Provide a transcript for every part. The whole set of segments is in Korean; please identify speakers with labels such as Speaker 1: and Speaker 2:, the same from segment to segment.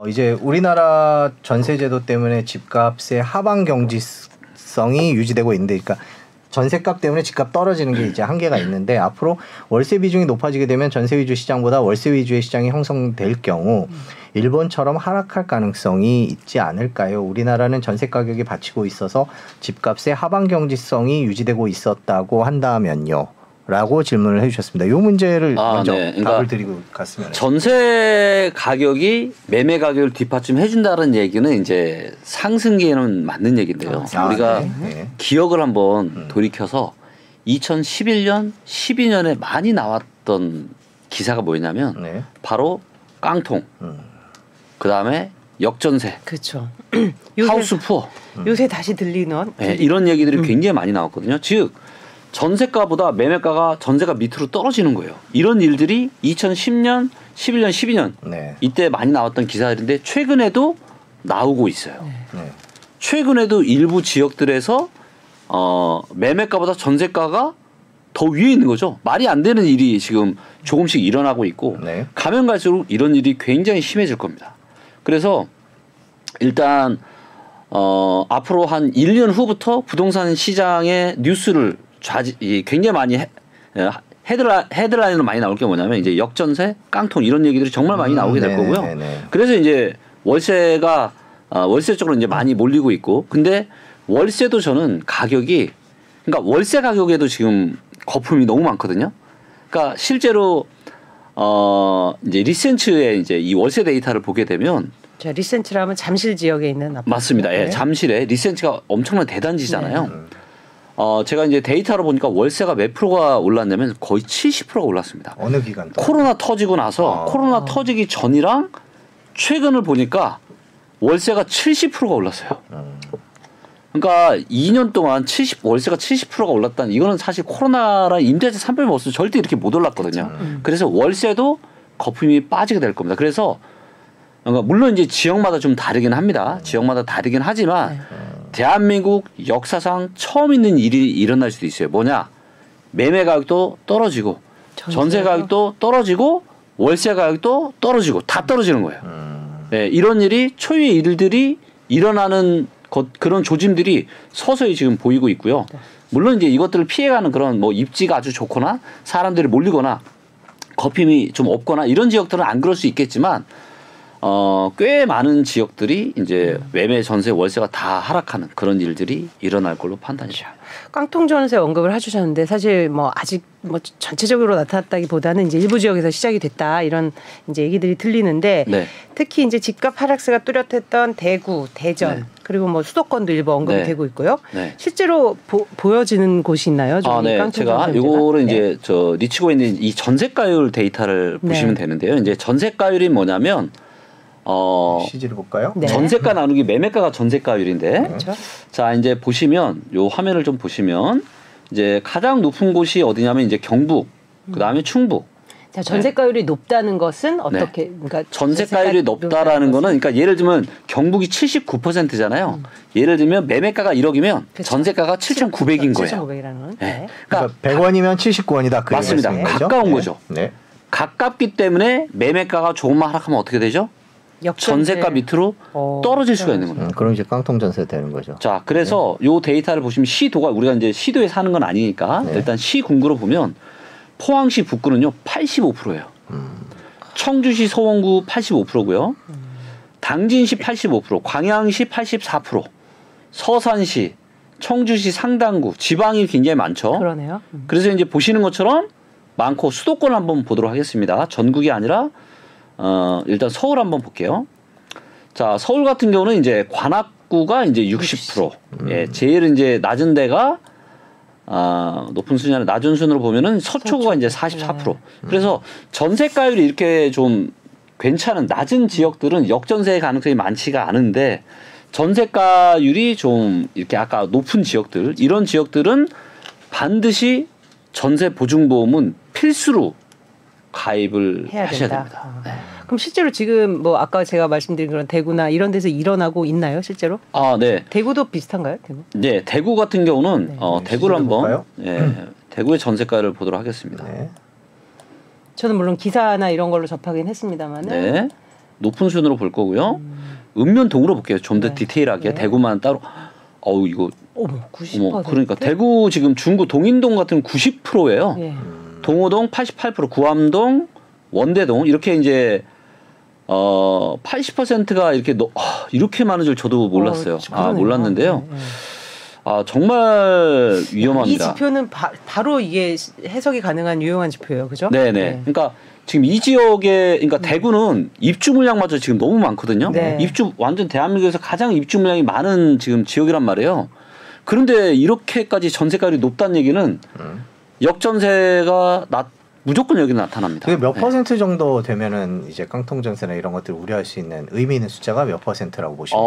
Speaker 1: 이제 우리나라 전세제도 때문에 집값의 하방 경직성이 유지되고 있는데, 그러니까 전세값 때문에 집값 떨어지는 게 이제 한계가 있는데, 앞으로 월세 비중이 높아지게 되면 전세 위주 시장보다 월세 위주의 시장이 형성될 경우 일본처럼 하락할 가능성이 있지 않을까요? 우리나라는 전세 가격이 받치고 있어서 집값의 하방 경직성이 유지되고 있었다고 한다면요? 라고 질문을 해주셨습니다. 이 문제를 먼저
Speaker 2: 네. 그러니까
Speaker 1: 답을 드리고 갔으면.
Speaker 2: 전세 가격이 매매 가격을 뒷받침해준다는 얘기는 이제 상승기에는 맞는 얘기인데요. 우리가 기억을 한번 돌이켜서 2011년, 12년에 많이 나왔던 기사가 뭐였냐면 바로 깡통, 그 다음에 역전세,
Speaker 3: 그렇죠.
Speaker 2: 하우스 푸어,
Speaker 3: 요새 다시 들리는
Speaker 2: 이런 얘기들이 굉장히 많이 나왔거든요. 즉 전세가보다 매매가가 전세가 밑으로 떨어지는 거예요. 이런 일들이 2010년, 11년, 12년 이때 많이 나왔던 기사들인데 최근에도 나오고 있어요. 최근에도 일부 지역들에서 매매가보다 전세가가 더 위에 있는 거죠. 말이 안 되는 일이 지금 조금씩 일어나고 있고 가면 갈수록 이런 일이 굉장히 심해질 겁니다. 그래서 일단 앞으로 한 1년 후부터 부동산 시장의 뉴스를 굉장히 많이 헤드라인으로 많이 나올 게 뭐냐면 이제 역전세, 깡통 이런 얘기들이 정말 많이 나오게 될 거고요. 그래서 이제 월세가 월세 쪽으로 이제 많이 몰리고 있고, 근데 월세도 저는 가격이, 그러니까 월세 가격에도 지금 거품이 너무 많거든요. 그러니까 실제로 이제 리센츠의 이제 이 월세 데이터를 보게 되면,
Speaker 3: 자, 리센츠라면 잠실 지역에 있는 아파트.
Speaker 2: 맞습니다. 예, 잠실에 리센츠가 엄청난 대단지잖아요. 제가 이제 데이터로 보니까 월세가 몇 프로가 올랐냐면 거의 70%가 올랐습니다.
Speaker 1: 어느 기간 동안?
Speaker 2: 코로나 터지고 나서 코로나 터지기 전이랑 최근을 보니까 월세가 70%가 올랐어요. 그러니까 2년 동안 월세가 70%가 올랐다는, 이거는 사실 코로나랑 임대차 3%면 없어도 절대 이렇게 못 올랐거든요. 그래서 월세도 거품이 빠지게 될 겁니다. 그래서 그러니까 물론 이제 지역마다 좀 다르긴 합니다. 지역마다 다르긴 하지만 대한민국 역사상 처음 있는 일이 일어날 수도 있어요. 뭐냐? 매매 가격도 떨어지고 전세 가격도 떨어지고 월세 가격도 떨어지고 다 떨어지는 거예요. 네, 이런 일이 초유의 일들이 일어나는 그런 조짐들이 서서히 지금 보이고 있고요. 물론 이제 이것들을 피해가는 그런 뭐 입지가 아주 좋거나 사람들이 몰리거나 거품이 좀 없거나 이런 지역들은 안 그럴 수 있겠지만 꽤 많은 지역들이 이제 매매, 전세, 월세가 다 하락하는 그런 일들이 일어날 걸로 판단이 돼요.
Speaker 3: 깡통 전세 언급을 해주셨는데 사실 뭐 아직 뭐 전체적으로 나타났다기보다는 이제 일부 지역에서 시작이 됐다 이런 이제 얘기들이 들리는데 특히 이제 집값 하락세가 뚜렷했던 대구, 대전 그리고 뭐 수도권도 일부 언급이 되고 있고요. 실제로 보여지는 곳이 있나요?
Speaker 2: 제가 이거를 이제 저 리치고 있는 이 전세가율 데이터를 보시면 되는데요. 이제 전세가율이 뭐냐면
Speaker 1: CG를 볼까요?
Speaker 2: 전세가 나누기 매매가가 전세가율인데, 자 이제 보시면 요 화면을 좀 보시면 이제 가장 높은 곳이 어디냐면 이제 경북, 그 다음에 충북.
Speaker 3: 자, 전세가율이 높다는 것은 어떻게? 그러니까
Speaker 2: 전세가율이 높다라는 거는, 그러니까 예를 들면 경북이 79%잖아요. 예를 들면 매매가가 1억이면 전세가가 7,900인 거예요.
Speaker 3: 7,900이라는.
Speaker 1: 그러니까 100원이면 79원이다.
Speaker 2: 맞습니다. 가까운 거죠. 가깝기 때문에 매매가가 조금만 하락하면 어떻게 되죠? 전세가 밑으로 떨어질 수가 있는 겁니다.
Speaker 1: 그럼 이제 깡통 전세 되는 거죠.
Speaker 2: 자, 그래서 요 데이터를 보시면 시도가, 우리가 이제 시도에 사는 건 아니니까 일단 시군구로 보면 포항시 북구는요 85%예요. 청주시 서원구 85%고요. 당진시 85%, 광양시 84%, 서산시, 청주시 상당구, 지방이 굉장히 많죠.
Speaker 3: 그러네요.
Speaker 2: 그래서 이제 보시는 것처럼 많고, 수도권 한번 보도록 하겠습니다. 전국이 아니라 일단 서울 한번 볼게요. 자, 서울 같은 경우는 이제 관악구가 이제 60%. 예, 제일 이제 낮은 데가 높은 순위 아니라 낮은 순으로 보면은 서초구가 이제 44%. 그래서 전세가율이 이렇게 좀 괜찮은 낮은 지역들은 역전세 가능성이 많지가 않은데, 전세가율이 좀 이렇게 아까 높은 지역들, 이런 지역들은 반드시 전세 보증보험은 필수로 가입을 하셔야 됩니다.
Speaker 3: 그럼 실제로 지금 뭐 아까 제가 말씀드린 그런 대구나 이런 데서 일어나고 있나요, 실제로?
Speaker 2: 네.
Speaker 3: 대구도 비슷한가요, 대구?
Speaker 2: 네, 대구 같은 경우는 대구를 한번 대구의 전세가를 보도록 하겠습니다.
Speaker 3: 저는 물론 기사나 이런 걸로 접하긴 했습니다만은
Speaker 2: 높은 수준으로 볼 거고요. 읍면 동으로 볼게요. 좀 더 디테일하게. 대구만 따로. 어우 이거.
Speaker 3: 어머 90%.
Speaker 2: 그러니까 대구 지금 중구 동인동 같은 90%예요. 동호동 88%, 구암동, 원대동 이렇게 이제 80%가 이렇게 많은 줄 저도 몰랐어요. 몰랐는데요. 정말 위험합니다.
Speaker 3: 이 지표는 바로 이게 해석이 가능한 유용한 지표예요, 그죠?
Speaker 2: 네네. 그러니까 지금 이 지역에, 그러니까 대구는 입주 물량마저 지금 너무 많거든요. 완전 대한민국에서 가장 입주 물량이 많은 지금 지역이란 말이에요. 그런데 이렇게까지 전세가율이 높다는 얘기는 역전세가 무조건 여기 나타납니다.
Speaker 1: 그게 몇 퍼센트 정도 되면은 이제 깡통 전세나 이런 것들을 우려할 수 있는 의미 있는 숫자가 몇 퍼센트라고 보시면?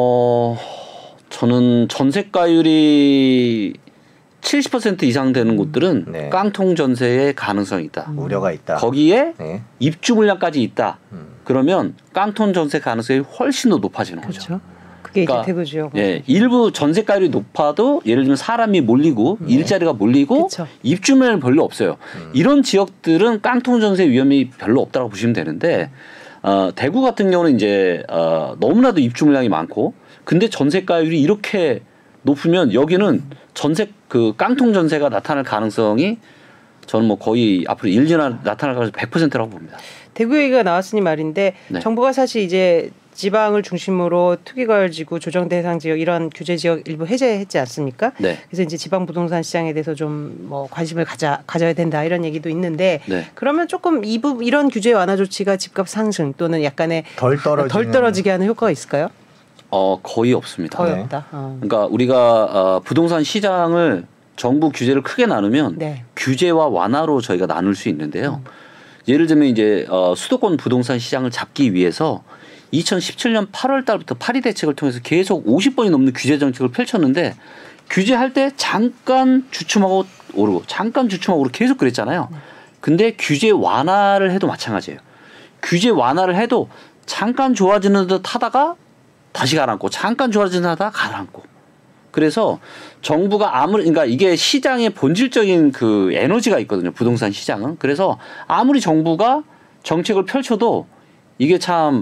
Speaker 2: 저는 전세가율이 70% 이상 되는 곳들은 깡통 전세의 가능성이 있다.
Speaker 1: 우려가 있다.
Speaker 2: 거기에 입주 물량까지 있다. 그러면 깡통 전세 가능성이 훨씬 더 높아지는 거죠.
Speaker 3: 그게 이제 대구 지역.
Speaker 2: 일부 전세가율이 높아도 예를 들면 사람이 몰리고 일자리가 몰리고 입주물량은 별로 없어요. 이런 지역들은 깡통 전세 위험이 별로 없다고 보시면 되는데 대구 같은 경우는 이제 너무나도 입주 물량이 많고 근데 전세가율이 이렇게 높으면 여기는 깡통 전세가 나타날 가능성이 저는 뭐 거의 앞으로 1년 나타날 가능성이 100%라고 봅니다.
Speaker 3: 대구 얘기가 나왔으니 말인데 정부가 사실 이제 지방을 중심으로 투기과열지구, 조정 대상 지역 이런 규제 지역 일부 해제했지 않습니까? 그래서 이제 지방 부동산 시장에 대해서 좀 뭐 관심을 가져야 된다 이런 얘기도 있는데 그러면 조금 이런 규제 완화 조치가 집값 상승 또는 약간의 덜 떨어지게 하는 효과가 있을까요?
Speaker 2: 거의 없습니다.
Speaker 3: 거의 없다.
Speaker 2: 그러니까 우리가 부동산 시장을 정부 규제를 크게 나누면 규제와 완화로 저희가 나눌 수 있는데요. 예를 들면 이제 수도권 부동산 시장을 잡기 위해서 2017년 8월 달부터 파리 대책을 통해서 계속 50번이 넘는 규제 정책을 펼쳤는데 규제할 때 잠깐 주춤하고 오르고 잠깐 주춤하고 오르고 계속 그랬잖아요. 근데 규제 완화를 해도 마찬가지예요. 규제 완화를 해도 잠깐 좋아지는 듯 하다가 다시 가라앉고 잠깐 좋아지는 듯 하다가 가라앉고 그래서 정부가 그러니까 이게 시장의 본질적인 그 에너지가 있거든요. 부동산 시장은. 그래서 아무리 정부가 정책을 펼쳐도 이게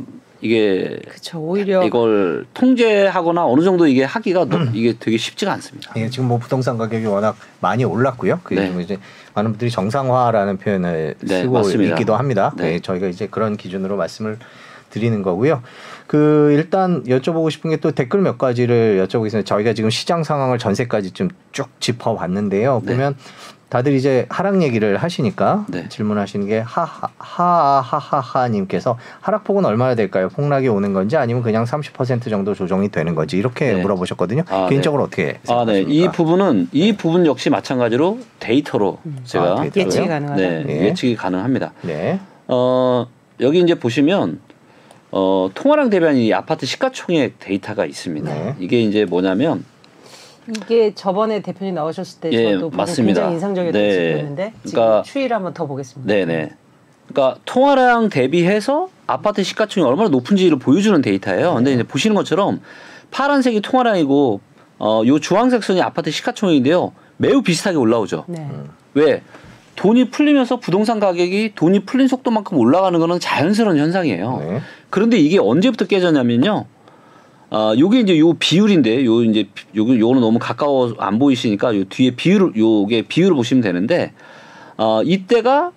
Speaker 3: 오히려
Speaker 2: 이걸 통제하거나 어느 정도 이게 하기가 이게 되게 쉽지가 않습니다.
Speaker 1: 지금 뭐 부동산 가격이 워낙 많이 올랐고요. 이제 많은 분들이 정상화라는 표현을 쓰고
Speaker 2: 맞습니다.
Speaker 1: 있기도 합니다. 저희가 이제 그런 기준으로 말씀을 드리는 거고요. 일단 여쭤보고 싶은 게 또 댓글 몇 가지를 여쭤보겠습니다. 저희가 지금 시장 상황을 전세까지 좀 쭉 짚어봤는데요. 보면 다들 이제 하락 얘기를 하시니까 질문하시는 게 하하하하님께서 하락폭은 얼마나 될까요? 폭락이 오는 건지 아니면 그냥 30% 정도 조정이 되는 건지 이렇게 물어보셨거든요. 개인적으로 어떻게 생각하십니까?
Speaker 2: 이 부분 역시 마찬가지로 데이터로 제가
Speaker 3: 예측이 가능하다.
Speaker 2: 예측이 가능합니다. 여기 이제 보시면 통화량 대비한 이 아파트 시가총액 데이터가 있습니다. 이게 이제 뭐냐면
Speaker 3: 이게 저번에 대표님 나오셨을 때 저도 굉장히 인상적이었던 지표였는데 지금 추이를 한번 더 보겠습니다.
Speaker 2: 그러니까 통화량 대비해서 아파트 시가총액이 얼마나 높은지를 보여주는 데이터예요. 근데 이제 보시는 것처럼 파란색이 통화량이고 요 주황색 선이 아파트 시가총액인데요. 매우 비슷하게 올라오죠. 왜? 돈이 풀리면서 부동산 가격이 돈이 풀린 속도만큼 올라가는 거는 자연스러운 현상이에요. 그런데 이게 언제부터 깨졌냐면요. 요게 이제 요 비율인데 요거는 너무 가까워 안 보이시니까 요 뒤에 요게 비율을 보시면 되는데 이때가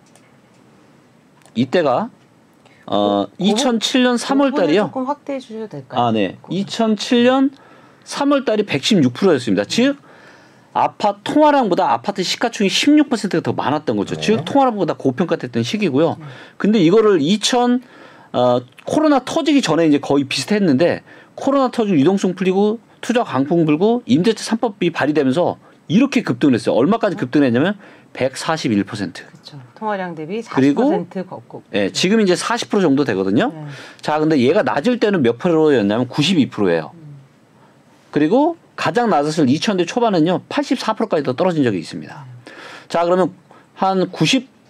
Speaker 2: 2007년 3월 달이요.
Speaker 3: 조금 확대해 주셔도 될까요?
Speaker 2: 2007년 3월 달이 116%였습니다. 즉 아파트 통화량보다 아파트 시가총액이 16%가 더 많았던 거죠. 즉 통화량보다 고평가됐던 시기고요. 근데 이거를 코로나 터지기 전에 이제 거의 비슷했는데 코로나 터지고 유동성 풀리고 투자 강풍 불고 임대차 3법이 발의되면서 이렇게 급등을 했어요. 얼마까지 급등했냐면 141%.
Speaker 3: 그렇죠. 통화량 대비 40%
Speaker 2: 그리고
Speaker 3: 걷고.
Speaker 2: 지금 이제 40% 정도 되거든요. 자, 근데 얘가 낮을 때는 몇 %였냐면 92%예요. 그리고 가장 낮았을 2000대 초반은요 84%까지 더 떨어진 적이 있습니다. 자, 그러면 한 90%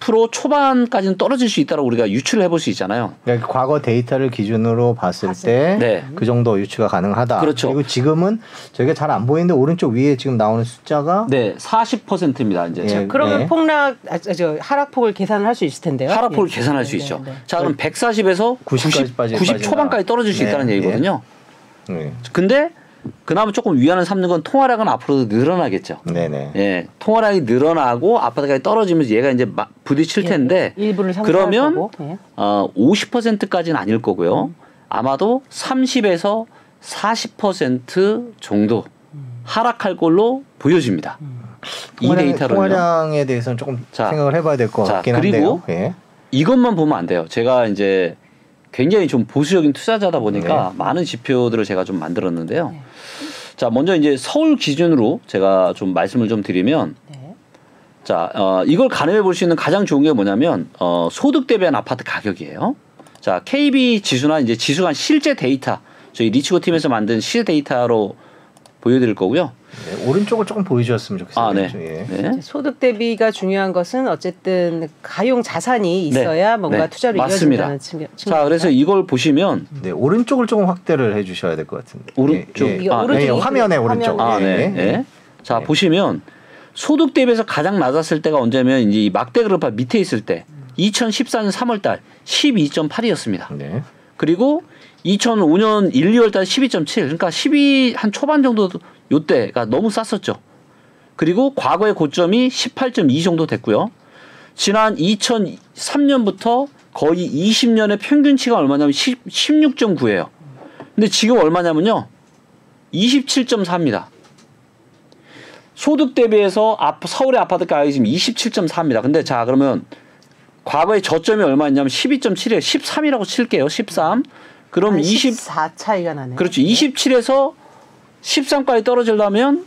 Speaker 2: 20% 초반까지는 떨어질 수 있다고 우리가 유추를 해볼 수 있잖아요.
Speaker 1: 그러니까 과거 데이터를 기준으로 봤을 때 그 정도 유추가 가능하다.
Speaker 2: 그렇죠.
Speaker 1: 그리고 지금은 저희가 잘 안 보이는데 오른쪽 위에 지금 나오는 숫자가
Speaker 2: 40%입니다. 이제.
Speaker 3: 자, 그러면 하락폭을 계산을 할 수 있을 텐데요.
Speaker 2: 하락폭을 계산할 수 있죠. 자, 그럼 140에서 90 초반까지 떨어질 수 있다는 얘기거든요. 근데 그나마 조금 위안을 삼는 건 통화량은 앞으로도 늘어나겠죠.
Speaker 1: 네네.
Speaker 2: 예, 통화량이 늘어나고 아파트가에 떨어지면서 얘가 이제 부딪힐 텐데
Speaker 3: 일부를
Speaker 2: 그러면
Speaker 3: 거고.
Speaker 2: 50%까지는 아닐 거고요. 아마도 30에서 40% 정도 하락할 걸로 보여집니다. 이 데이터로
Speaker 1: 통화량에 대해서는 조금 생각을 해봐야 될 것 같긴
Speaker 2: 그리고
Speaker 1: 한데요.
Speaker 2: 이것만 보면 안 돼요. 제가 이제 굉장히 좀 보수적인 투자자다 보니까 많은 지표들을 제가 좀 만들었는데요. 자, 먼저 이제 서울 기준으로 제가 좀 말씀을 좀 드리면, 자, 이걸 가늠해 볼 수 있는 가장 좋은 게 뭐냐면, 소득 대비한 아파트 가격이에요. 자, KB 지수나 이제 지수가 실제 데이터, 저희 리치고 팀에서 만든 실제 데이터로 보여드릴 거고요.
Speaker 1: 오른쪽을 조금 보여주셨으면 좋겠어요.
Speaker 3: 네. 소득 대비가 중요한 것은 어쨌든 가용 자산이 있어야 뭔가 투자를 이어진다는 측면.
Speaker 2: 자, 그래서 이걸 보시면
Speaker 1: 오른쪽을 조금 확대를 해주셔야 될 것 같은데.
Speaker 2: 오른쪽
Speaker 1: 화면에 오른쪽.
Speaker 2: 자, 보시면 소득 대비해서 가장 낮았을 때가 언제면 이제 이 막대 그래프 밑에 있을 때 2014년 3월달 12.8이었습니다. 그리고 2005년 1, 2월달 12.7, 그러니까 12 한 초반 정도 요때가 너무 쌌었죠. 그리고 과거의 고점이 18.2 정도 됐고요. 지난 2003년부터 거의 20년의 평균치가 얼마냐면 16.9예요. 근데 지금 얼마냐면요. 27.4입니다. 소득 대비해서 서울의 아파트 가격이 지금 27.4입니다. 근데 자, 그러면 과거의 저점이 얼마였냐면 12.7이에요. 13이라고 칠게요. 13. 그럼
Speaker 3: 14 차이가 나네요.
Speaker 2: 그렇죠. 27에서 13까지 떨어지려면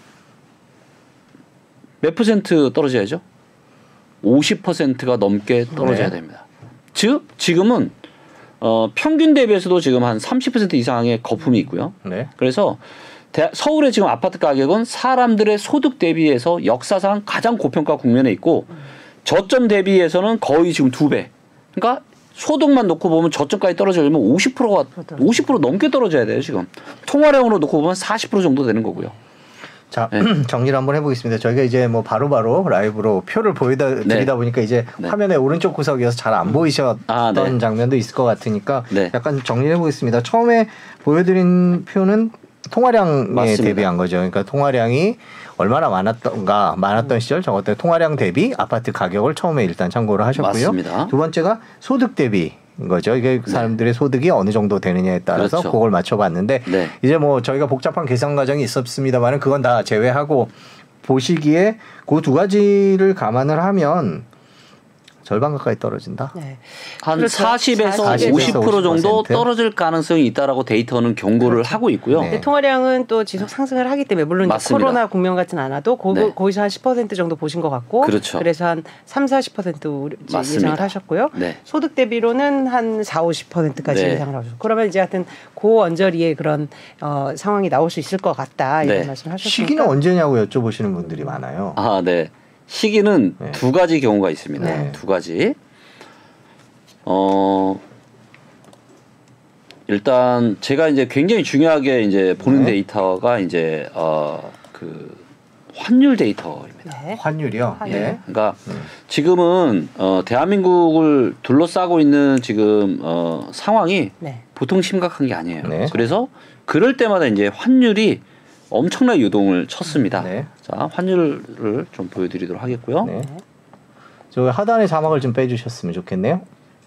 Speaker 2: 몇 퍼센트 떨어져야죠? 50%가 넘게 떨어져야 됩니다. 즉 지금은 평균 대비해서도 지금 한 30% 이상의 거품이 있고요. 그래서 서울의 지금 아파트 가격은 사람들의 소득 대비해서 역사상 가장 고평가 국면에 있고 저점 대비해서는 거의 지금 2배. 그러니까 소득만 놓고 보면 저점까지 떨어지려면 50% 넘게 떨어져야 돼요, 지금. 통화량으로 놓고 보면 40% 정도 되는 거고요.
Speaker 1: 자, 정리를 한번 해보겠습니다. 저희가 이제 뭐 바로바로 라이브로 표를 보여드리다 보니까 이제 화면의 오른쪽 구석이어서 잘 안 보이셨던 장면도 있을 것 같으니까 약간 정리를 해보겠습니다. 처음에 보여드린 표는 통화량에 대비한 거죠. 그러니까 통화량이 얼마나 많았던 시절 적었던 통화량 대비 아파트 가격을 처음에 일단 참고를 하셨고요.
Speaker 2: 맞습니다.
Speaker 1: 두 번째가 소득 대비인 거죠. 이게 사람들의 소득이 어느 정도 되느냐에 따라서 그걸 맞춰봤는데 이제 뭐 저희가 복잡한 계산 과정이 있었습니다만은 그건 다 제외하고 보시기에 그 두 가지를 감안을 하면 절반 가까이 떨어진다.
Speaker 2: 한 40에서 50% 정도 떨어질 가능성이 있다라고 데이터는 경고를 하고 있고요.
Speaker 3: 통화량은 또 지속 상승을 하기 때문에 물론 코로나 국면 같진 않아도 거기서 한 10% 정도 보신 것 같고 그래서 한 30-40% 예상을 하셨고요. 소득 대비로는 한 40-50%까지 예상을 하셨고 그러면 이제 하여튼 그 언저리에 그런 상황이 나올 수 있을 것 같다 이런 말씀을 하셨습니다.
Speaker 1: 시기는 언제냐고 여쭤보시는 분들이 많아요.
Speaker 2: 시기는 두 가지 경우가 있습니다. 두 가지. 일단 제가 이제 굉장히 중요하게 이제 보는 데이터가 이제 그 환율 데이터입니다.
Speaker 1: 환율이요?
Speaker 2: 그러니까 지금은 대한민국을 둘러싸고 있는 지금 상황이 보통 심각한 게 아니에요. 그래서 그럴 때마다 이제 환율이 엄청난 유동을 쳤습니다. 자, 환율을 좀 보여드리도록 하겠고요.
Speaker 1: 저 하단의 자막을 좀 빼주셨으면 좋겠네요.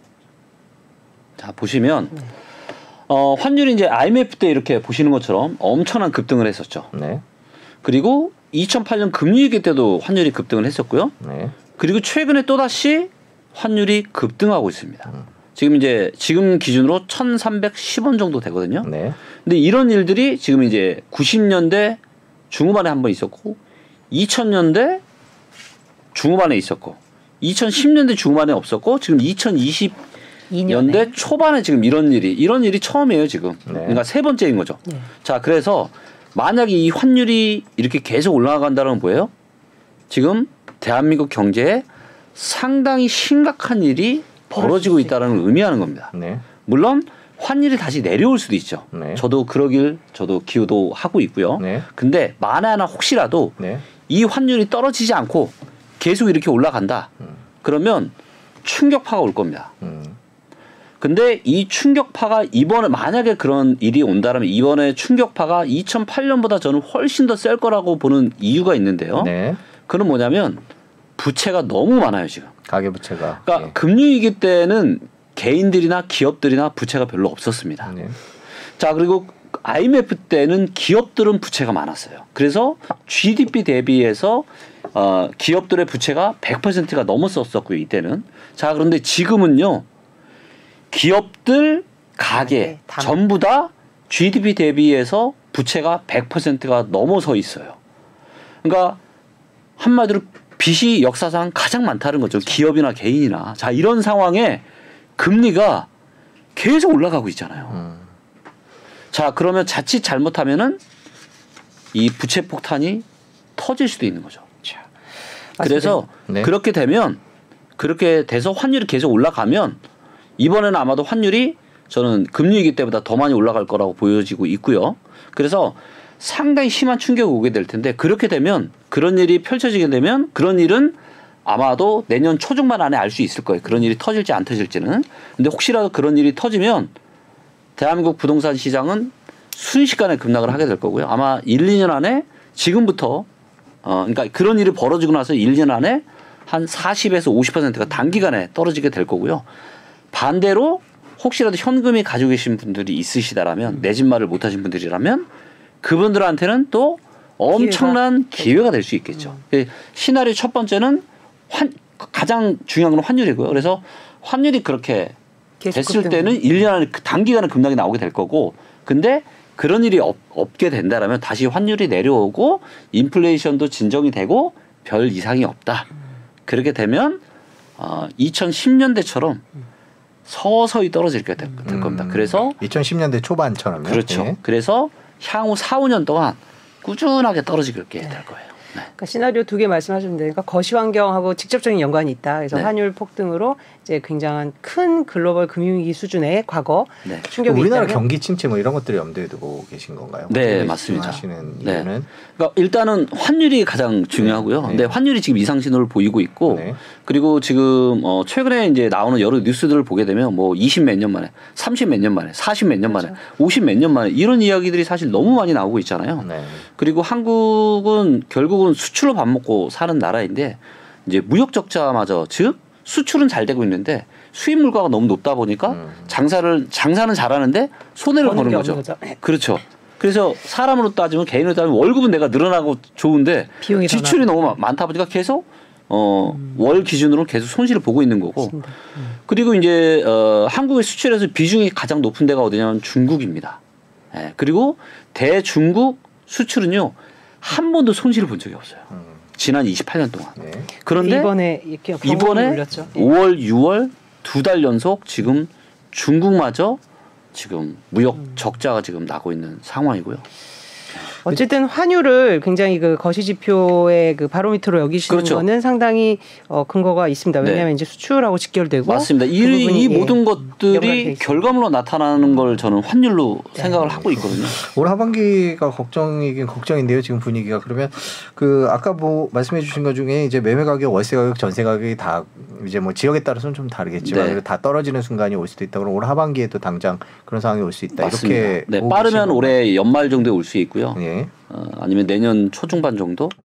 Speaker 2: 자, 보시면 환율이 이제 IMF 때 이렇게 보시는 것처럼 엄청난 급등을 했었죠. 그리고 2008년 금융위기 때도 환율이 급등을 했었고요. 그리고 최근에 또 다시 환율이 급등하고 있습니다. 지금 기준으로 1,310원 정도 되거든요. 근데 이런 일들이 지금 이제 90년대 중후반에 한번 있었고 2000년대 중후반에 있었고 2010년대 중후반에 없었고 지금 2020년대 초반에 지금 이런 일이 처음이에요, 지금. 그러니까 세 번째인 거죠. 자, 그래서 만약에 이 환율이 이렇게 계속 올라간다는 건 뭐예요? 지금 대한민국 경제에 상당히 심각한 일이 벌어지고 있다는 걸 의미하는 겁니다.
Speaker 1: 네.
Speaker 2: 물론 환율이 다시 내려올 수도 있죠.
Speaker 1: 네.
Speaker 2: 저도 그러길 저도 기호도 하고 있고요.
Speaker 1: 네.
Speaker 2: 근데 만에 하나 혹시라도
Speaker 1: 네.
Speaker 2: 이 환율이 떨어지지 않고 계속 이렇게 올라간다. 그러면 충격파가 올 겁니다. 근데 이 충격파가 이번에 만약에 그런 일이 온다면 이번에 충격파가 2008년보다 저는 훨씬 더 셀 거라고 보는 이유가 있는데요.
Speaker 1: 네.
Speaker 2: 그건 뭐냐면 부채가 너무 많아요 지금.
Speaker 1: 가계부채가.
Speaker 2: 그러니까
Speaker 1: 예.
Speaker 2: 금리 위기 때는 개인들이나 기업들이나 부채가 별로 없었습니다.
Speaker 1: 네.
Speaker 2: 자 그리고 IMF 때는 기업들은 부채가 많았어요. 그래서 GDP 대비해서 기업들의 부채가 100%가 넘었었고요 이때는. 자 그런데 지금은요 기업들 가계 전부 다 GDP 대비해서 부채가 100%가 넘어서 있어요. 그러니까 한마디로 빚이 역사상 가장 많다는 거죠. 기업이나 개인이나. 자 이런 상황에 금리가 계속 올라가고 있잖아요. 자 그러면 자칫 잘못하면은 이 부채 폭탄이 터질 수도 있는 거죠. 그래서
Speaker 1: 네.
Speaker 2: 그렇게 되면 그렇게 돼서 환율이 계속 올라가면 이번에는 아마도 환율이 저는 금리 위기 때보다 더 많이 올라갈 거라고 보여지고 있고요. 그래서 상당히 심한 충격이 오게 될 텐데 그렇게 되면 그런 일이 펼쳐지게 되면 그런 일은 아마도 내년 초중반 안에 알 수 있을 거예요. 그런 일이 터질지 안 터질지는. 근데 혹시라도 그런 일이 터지면 대한민국 부동산 시장은 순식간에 급락을 하게 될 거고요. 아마 1, 2년 안에 지금부터 그러니까 그런 일이 벌어지고 나서 1, 2년 안에 한 40에서 50%가 단기간에 떨어지게 될 거고요. 반대로 혹시라도 현금이 가지고 계신 분들이 있으시다라면 내 집 말을 못 하신 분들이라면 그분들한테는 또 엄청난 기회가 될 수 있겠죠. 시나리오 첫 번째는 가장 중요한 건 환율이고요. 그래서 환율이 그렇게 됐을 때는 1년 안에 단기간에 급락이 나오게 될 거고 근데 그런 일이 없게 된다라면 다시 환율이 내려오고 인플레이션도 진정이 되고 별 이상이 없다. 그렇게 되면 2010년대처럼 서서히 떨어질 겁니다. 그래서
Speaker 1: 2010년대 초반처럼요.
Speaker 2: 그렇죠.
Speaker 1: 네.
Speaker 2: 그래서 향후 4, 5년 동안 꾸준하게 떨어지게 될 거예요. 네.
Speaker 3: 그러니까 시나리오 2개 말씀하셨는데, 그러니까 거시 환경하고 직접적인 연관이 있다. 그래서 네. 환율 폭등으로 이제 굉장한 큰 글로벌 금융위기 수준의 과거
Speaker 2: 네.
Speaker 3: 충격이
Speaker 1: 우리나라
Speaker 3: 있다면
Speaker 1: 경기 침체 뭐 이런 것들을 염두에 두고 계신 건가요?
Speaker 2: 네, 맞습니다.
Speaker 1: 하시는
Speaker 2: 네.
Speaker 1: 이유는
Speaker 2: 그러니까 일단은 환율이 가장 중요하고요.
Speaker 1: 네.
Speaker 2: 근데 환율이 지금 이상 신호를 보이고 있고,
Speaker 1: 네.
Speaker 2: 그리고 지금 최근에 이제 나오는 여러 뉴스들을 보게 되면 뭐 20 몇 년 만에, 30 몇 년 만에, 40 몇 년 만에, 50 몇 년 만에 이런 이야기들이 사실 너무 많이 나오고 있잖아요.
Speaker 1: 네.
Speaker 2: 그리고 한국은 결국은 수출로 밥 먹고 사는 나라인데 이제 무역 적자마저 즉 수출은 잘 되고 있는데 수입 물가가 너무 높다 보니까 장사는 잘하는데 손해를 버는 거죠. 그렇죠. 그래서 사람으로 따지면 개인으로 따지면 월급은 내가 늘어나고 좋은데 지출이 너무 많다 보니까 계속 월 기준으로 계속 손실을 보고 있는 거고. 그리고 이제 한국의 수출에서 비중이 가장 높은 데가 어디냐면 중국입니다. 예, 그리고 대중국 수출은요 한 번도 손실을 본 적이 없어요. 지난 28년 동안.
Speaker 1: 네.
Speaker 3: 그런데 이번에
Speaker 2: 5월, 6월 2달 연속 지금 중국마저 지금 무역 적자가 지금 나고 있는 상황이고요.
Speaker 3: 어쨌든 환율을 굉장히 그 거시지표의 그 바로미터로 여기시는
Speaker 2: 그렇죠.
Speaker 3: 거는 상당히 근거가 있습니다. 왜냐하면
Speaker 2: 네.
Speaker 3: 이제 수출하고 직결되고
Speaker 2: 맞습니다. 이 모든 것들이 결과물로 나타나는 걸 저는 환율로 생각을 하고 있거든요.
Speaker 1: 올 하반기가 걱정이긴 걱정인데요. 지금 분위기가 그러면 그 아까 뭐 말씀해주신 것 중에 이제 매매 가격, 월세 가격, 전세 가격이 다 이제 뭐 지역에 따라서는 좀 다르겠지만
Speaker 2: 네.
Speaker 1: 다 떨어지는 순간이 올 수도 있다. 그럼 올 하반기에도 당장 그런 상황이 올 수 있다.
Speaker 2: 맞습니다.
Speaker 1: 이렇게
Speaker 2: 네, 빠르면 올해 연말 정도에 올 수 있고요.
Speaker 1: 네.
Speaker 2: 아니면 내년 초중반 정도.